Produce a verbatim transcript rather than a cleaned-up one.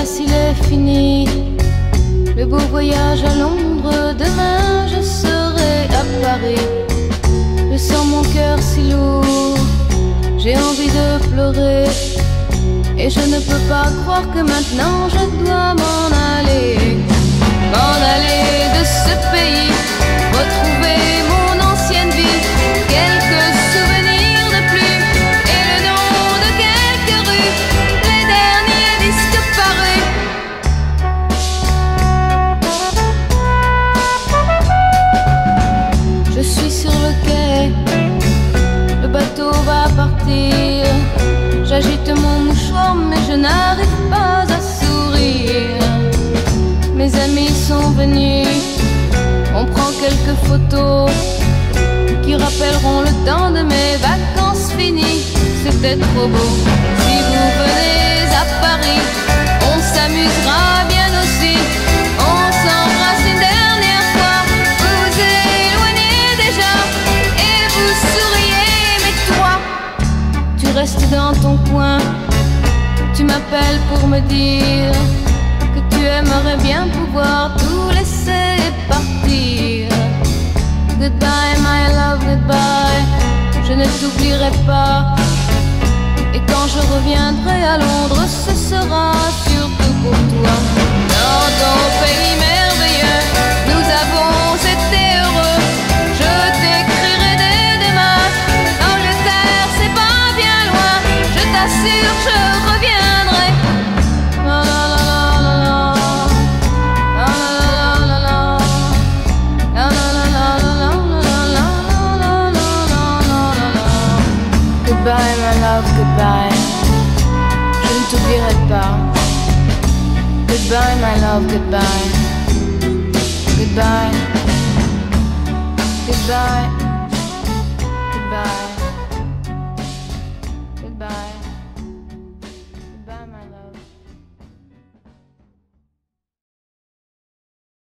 voici les fini. Le beau voyage à Londres, demain je serai à Paris. Je sens mon cœur si lourd, j'ai envie de pleurer. Et je ne peux pas croire que maintenant je dois m'en aller. M'en aller de ce pays, retrouver mon ancienne vie, quelques souvenirs de plus et le nom de quelques rues, les derniers disques parus. Je suis sur le quai, le bateau va partir. J'agite mon mouchoir mais je n'arrive pas à sourire. Mes amis sont venus, on prend quelques photos qui rappelleront le temps de mes vacances finies. C'était trop beau. Si vous venez à Paris, on s'amusera bien aussi. On s'embrasse une dernière fois, vous vous éloignez déjà et vous souriez. Mais toi, tu restes dans ton coin, tu m'appelles pour me dire que tu aimerais bien pouvoir tout laisser partir. Goodbye my love, goodbye, je ne t'oublierai pas. Et quand je reviendrai à Londres, ce sera surtout pour toi. Dans ton pays merveilleux, nous avons été heureux. Je t'écrirai dès demain, l'Angleterre c'est pas bien loin. Je t'assure, je reviendrai. La, la, la, la, la. Goodbye my love, goodbye, je ne t'oublierai pas. Goodbye my love, goodbye, goodbye, goodbye.